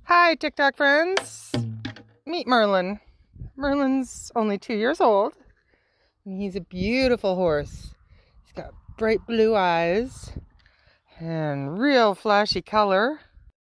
Hi, TikTok friends. Meet Merlin. Merlin's only 2 years old, and he's a beautiful horse. He's got bright blue eyes and real flashy color.